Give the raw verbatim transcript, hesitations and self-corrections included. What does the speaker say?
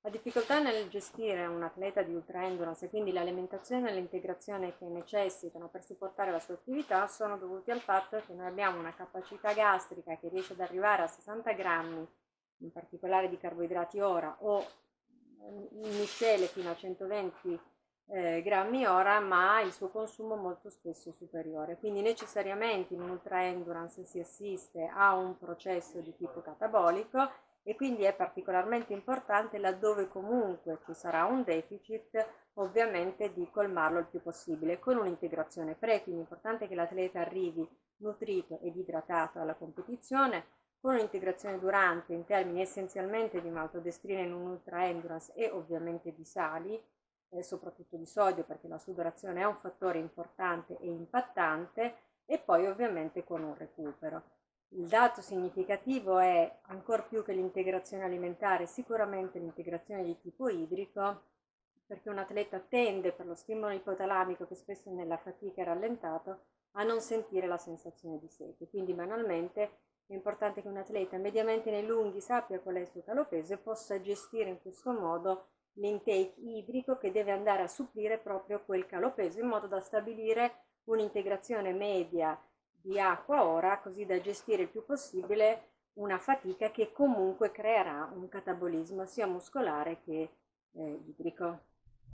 La difficoltà nel gestire un atleta di ultra endurance e quindi l'alimentazione e l'integrazione che necessitano per supportare la sua attività sono dovuti al fatto che noi abbiamo una capacità gastrica che riesce ad arrivare a sessanta grammi, in particolare di carboidrati ora, o miscele fino a centoventi eh, grammi ora, ma il suo consumo molto spesso è superiore. Quindi necessariamente in un ultra endurance si assiste a un processo di tipo catabolico e quindi è particolarmente importante, laddove comunque ci sarà un deficit, ovviamente di colmarlo il più possibile con un'integrazione pre, quindi è importante che l'atleta arrivi nutrito ed idratato alla competizione, con un'integrazione durante in termini essenzialmente di maltodestrina in un ultra endurance e ovviamente di sali, eh, soprattutto di sodio, perché la sudorazione è un fattore importante e impattante, e poi ovviamente con un recupero. Il dato significativo è, ancor più che l'integrazione alimentare, sicuramente l'integrazione di tipo idrico, perché un atleta tende, per lo stimolo ipotalamico che spesso nella fatica è rallentato, a non sentire la sensazione di sete. Quindi banalmente è importante che un atleta mediamente nei lunghi sappia qual è il suo calo peso e possa gestire in questo modo l'intake idrico che deve andare a supplire proprio quel calo peso, in modo da stabilire un'integrazione media di acqua ora, così da gestire il più possibile una fatica che comunque creerà un catabolismo sia muscolare che eh, idrico.